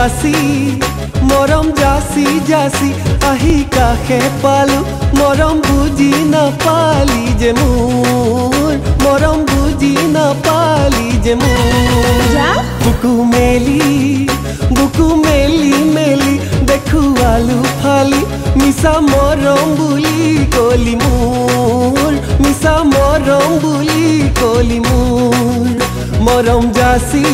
जासी मरम जासी जासी आही काहे पालू मरम बुझी न पाली जे मोर मरम बुझी न पाली जे मोर बुकु मेली मेली देखु आलू फाली मिसा मरम बुली कोली मोर मिसा मरम बुली कोली मोर मरम जासी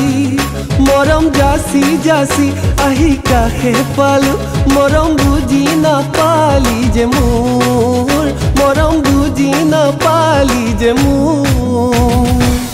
जासी आही काहे पालू मरम बुझी न पाली जे मोर मरम बुझी न पाली जे मोर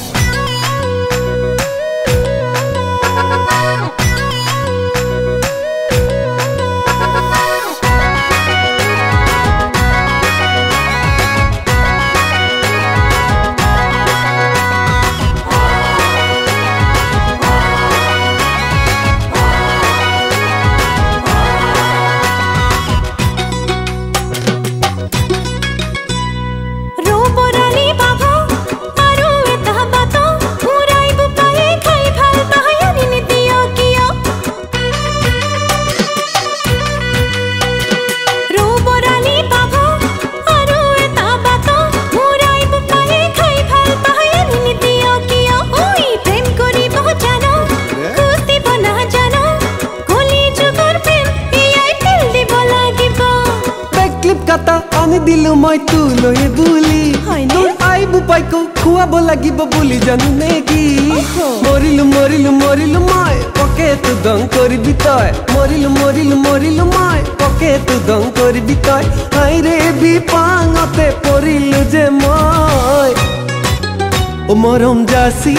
दिलु मैं तुलोए बुली तोर आइबु पाइको खुआबो लागिब बुली जानू नेकी मरिलु मैं पके तू दंग करबी तय मरिलु मैं पके तू दंग करबी तय हाय रे बिपांगते परिलु जे मैं ओ मरम जासी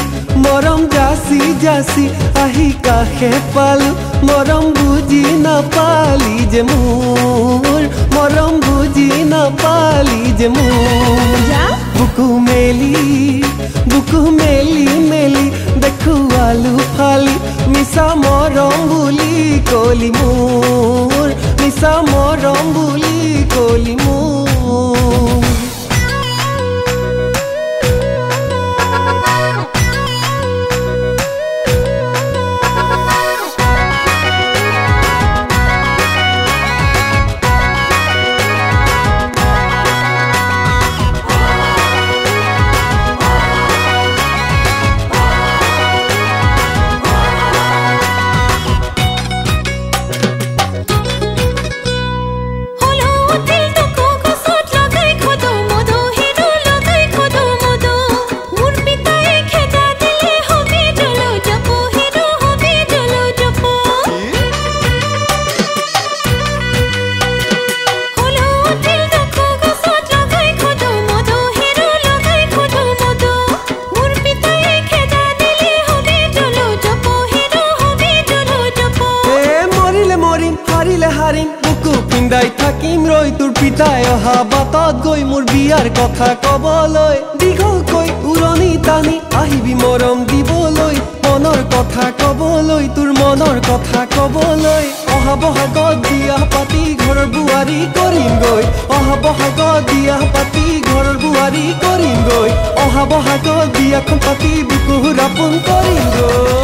जासी आही काहे पालू मरम बुझी न पाली जे मोर मरम बुझी न पाली जे मोर बुकु मेली देखु आलू फाली मिसा मरम बुली कोली मोर मिसा मरम बुली कोली मोर পিন্দাই থাকিম ৰৈ তোৰ পিতাই অহা বাটত গৈ মোৰ বিয়াৰ কথা কবলৈ দীঘলকৈ উৰণি টানি আহিবি মৰম দিবলৈ মনৰ কথা কবলৈ তোৰ মনৰ কথা কবলৈ অহা বহাগত বিয়া পাতি ঘৰৰ বুৱাৰী কৰিম গৈ অহা বহাগত বিয়া পাতি ঘৰৰ বুৱাৰী কৰিম গৈ অহা বহাগত বিয়াখন পাতি বুকুৰ আপোন কৰিম গৈ